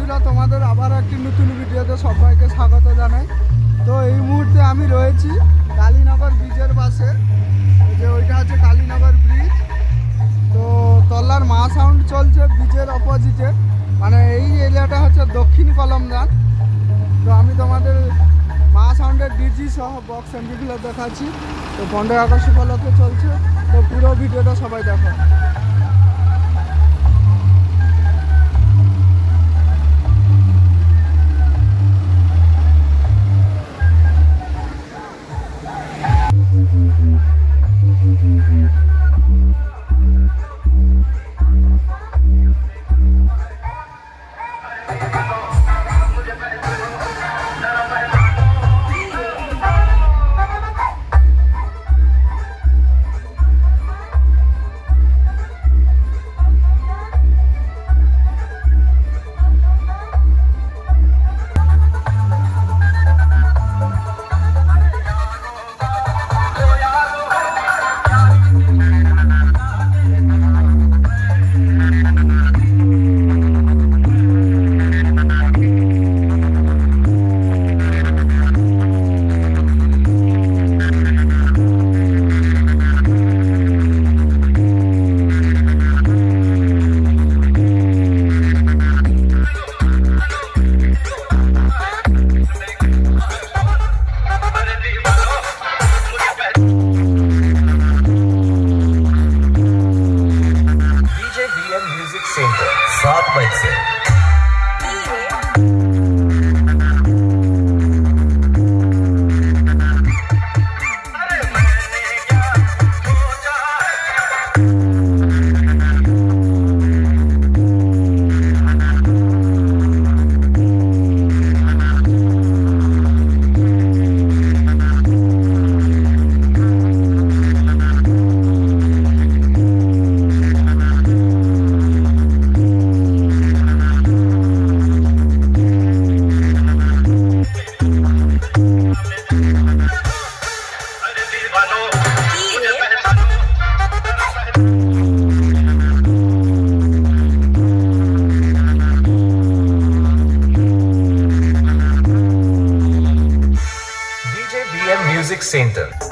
বন্ধুরা, তোমাদের আবার একটি নতুন ভিডিওতে সবাইকে স্বাগত জানাই। তো এই মুহূর্তে আমি রয়েছি কালীনগর ব্রিজের পাশে, যে ওইটা হচ্ছে কালীনগর ব্রিজ। তো তল্লার মা সাউন্ড চলছে ব্রিজের অপোজিটে, মানে এই এরিয়াটা হচ্ছে দক্ষিণ কলমদান। তো আমি তোমাদের মা সাউন্ডের ডিজি সহ বক্স এমপিগুলো দেখাচ্ছি। তো 15 আগস্ট উপলক্ষে চলছে, তো পুরো ভিডিওটা সবাই দেখো। Music Center.